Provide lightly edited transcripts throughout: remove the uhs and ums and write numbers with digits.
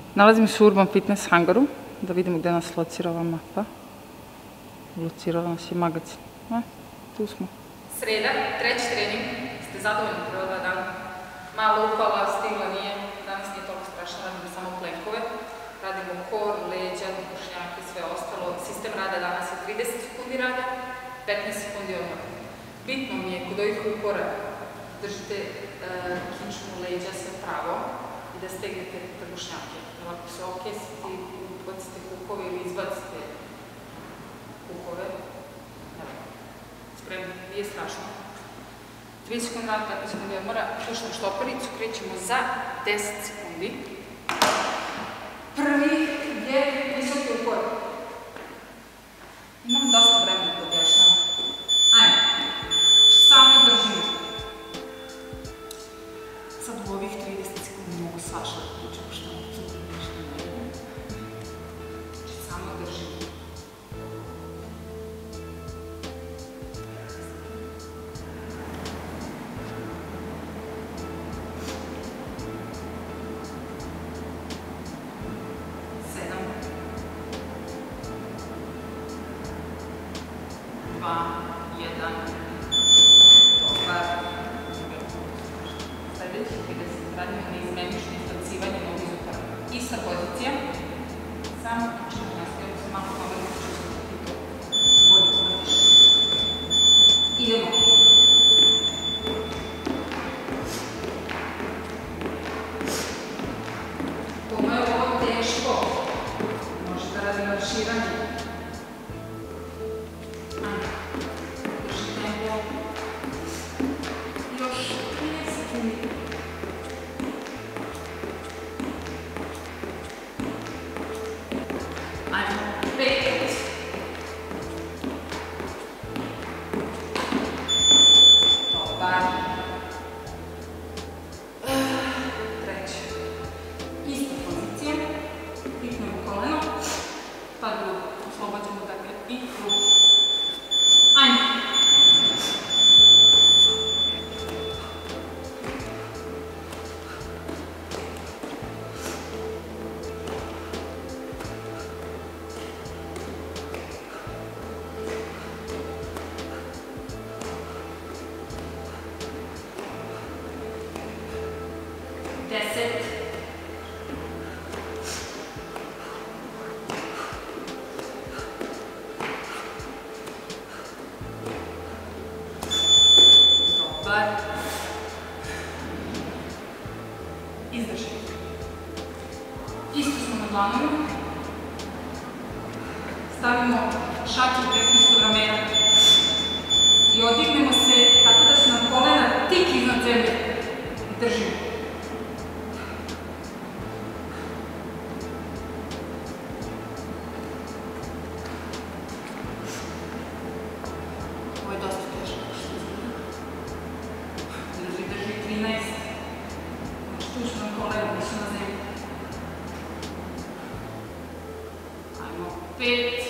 Nalazim se u Urban Fitness hangaru, da vidimo gde nas locira ova mapa. Locirala nas je magazin. Tu smo. Sreda, treći trening. Ste zadovoljni prva dan? Malo upala, stigla nije. Danas nije toliko strašno, radimo samo plenkove. Radimo kor, leđa, košnjake, sve ostalo. Sistem rada danas je 30 sekundi rada, 15 sekundi odmora. Bitno mi je kod ovih upora držite kičmu leđa sve pravo i da stegnete trbušnjake. Ako se okesite, ubacite kukove ili izbacite kukove, spremni, nije strašno. 30 sekundi rada, 15 sekundi odmora, puštam štopericu, krećemo za 10 sekundi. Prvi je visoki upor. Imam dosta vremena da objašnjam. Ajmo. Samo držimo. Sad u ovih 30 sekundi mogu svašta da pričam što nešto ne idem. Znači samo držimo. Ista pozicija, samo učinu nastavljamo se malo pomeriti što se ti to bolje uvatiš. Idemo. Kome je ovo teško? Možete radi marširanje. Ajde. Drži tempo. Još 30 sekundi. Ajmo, 5. Dobar. Treće. Ista pozicija. Pipnemo koleno. Pa drugo. Oslobađamo dakle i ruku. Ajmo. Dobar. Izdrži. Isto smo na dlanovi. Stavimo šaku preko ispod ramena. I odignemo se tako da su nam kolena tik iznad zemlje. I držimo. Ovo je dosta teško. Drži 13. Znači tu su nam kolena, nisu na zemlji. Ajmo 5,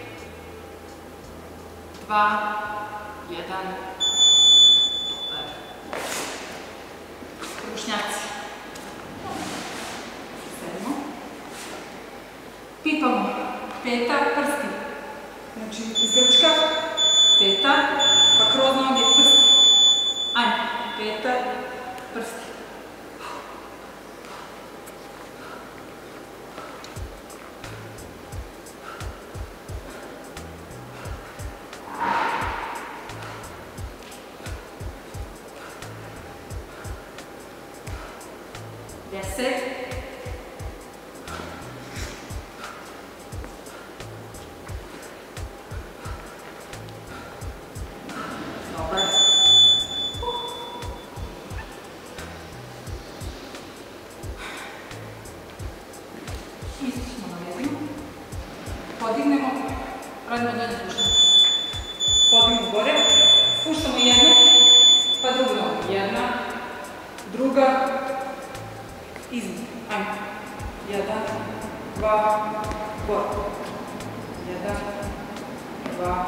2, 1. Dobar. Trbušnjaci. Sedimo. Pipamo. Peta, prsti. Znači iz grčka. Peta, pa kroz noge prsti. Ajmo. Peta, prsti. Deset. Dobar. Isto smo na vezima. Podignemo, radimo donje spuštanje. Podignemo gore, spuštamo jednu, pa drugu nogu. Jedna, druga, iznad. Ajmo. 1, 2, gore. 1, 2.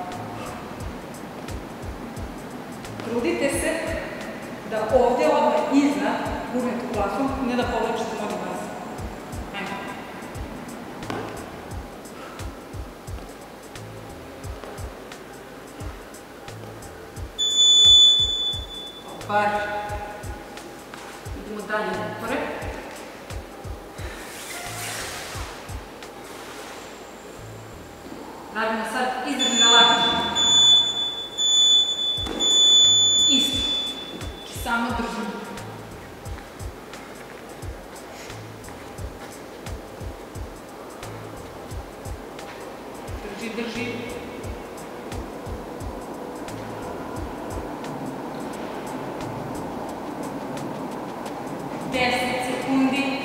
Trudite se da ovdje odmah iznad gurnete u plafon, ne da povlačite nogu nazad. Ajmo. Dobar. Idemo dalje upore. Radimo sad izdrži na lakti. Isto. Samo držimo. Drži. 10 sekundi.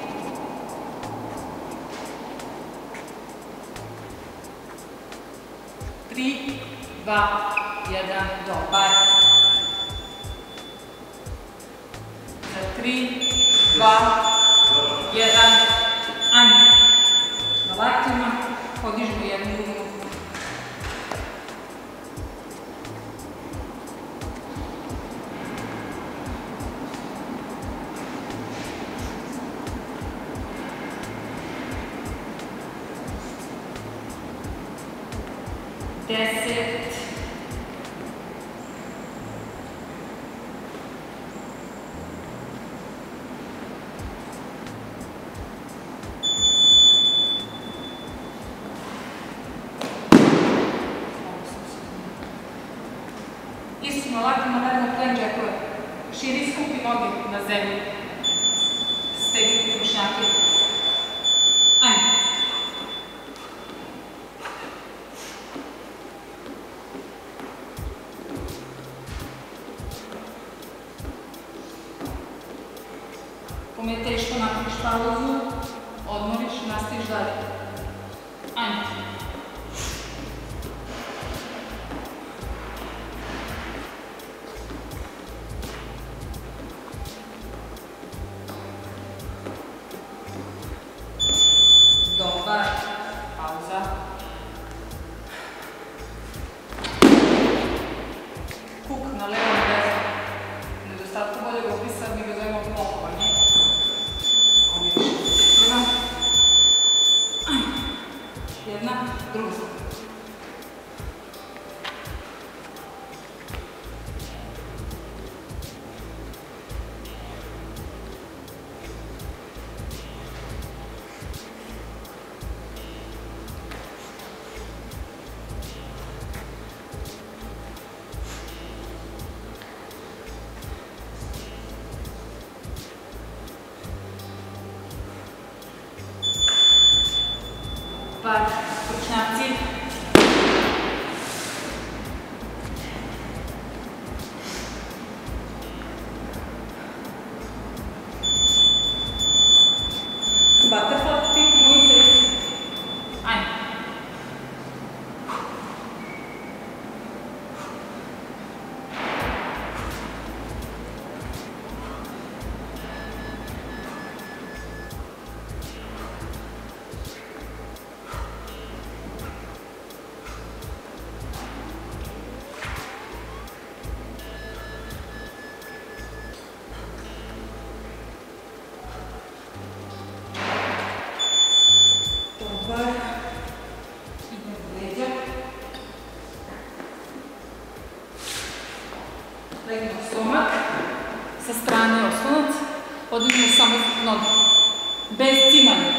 Tri, dva, jedan, dobar. Za 3, 2, 1, ajmo. Na laktima podižemo jednu drugu. Deset. Isto na laktima radimo plank jackove. Širi skupi noge na zemlju. Stegnite brušnjake. Ajmo. Kome je teško, napraviš pauzu, odmoriš, nastaviš dalje. Ajmo. Dobar. Pauza. Kuk na levom desnom. Nedostatku boljeg opisa mi ga zovemo blokovanje. Jedna, druga. Par stručnjaci. Butterfly tip, muy serio. Ajmo. Dobar. Idemo u leđa. Legnemo stomak. Sa strane oslonac. Podignemo samo noge. Bez cimanja.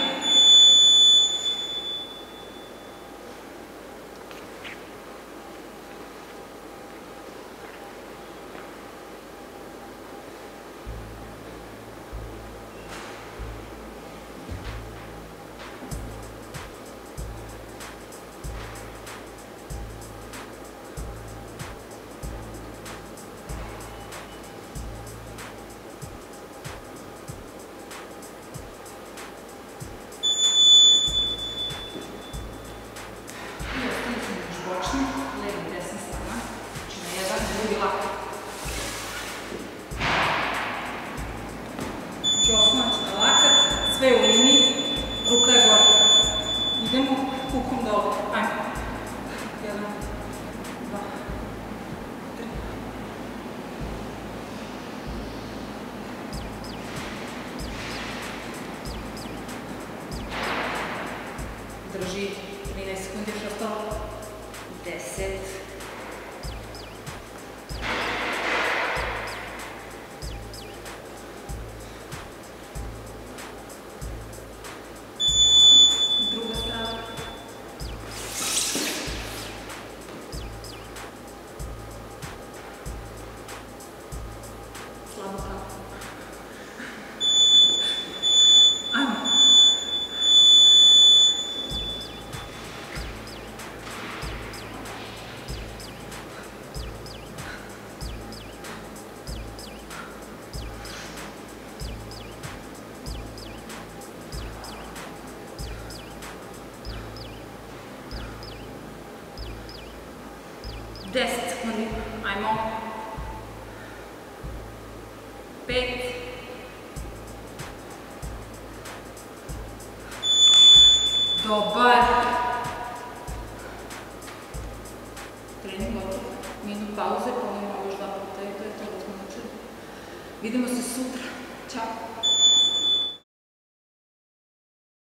10 sekundi, ajmo. 5. Dobar. Trening gotov. Minut pauze, ponovimo još 2 puta i to je to da smo učili. Vidimo se sutra. Ćao.